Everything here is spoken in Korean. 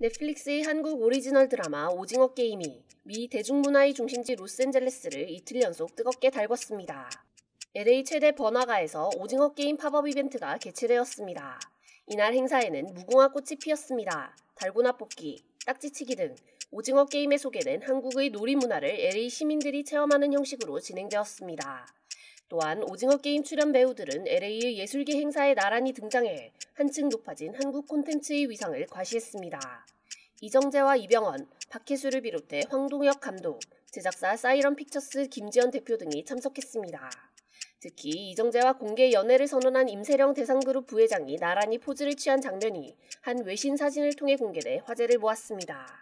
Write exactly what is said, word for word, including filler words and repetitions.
넷플릭스의 한국 오리지널 드라마 오징어 게임이 미 대중문화의 중심지 로스앤젤레스를 이틀 연속 뜨겁게 달궜습니다. 엘에이 최대 번화가에서 오징어 게임 팝업 이벤트가 개최되었습니다. 이날 행사에는 무궁화 꽃이 피었습니다. 달고나 뽑기, 딱지치기 등 오징어 게임에 소개된 한국의 놀이 문화를 엘에이 시민들이 체험하는 형식으로 진행되었습니다. 또한 오징어 게임 출연 배우들은 엘에이의 예술계 행사에 나란히 등장해 한층 높아진 한국 콘텐츠의 위상을 과시했습니다. 이정재와 이병헌, 박혜수를 비롯해 황동혁 감독, 제작사 사이런 픽처스 김지연 대표 등이 참석했습니다. 특히 이정재와 공개 연애를 선언한 임세령 대상그룹 부회장이 나란히 포즈를 취한 장면이 한 외신 사진을 통해 공개돼 화제를 모았습니다.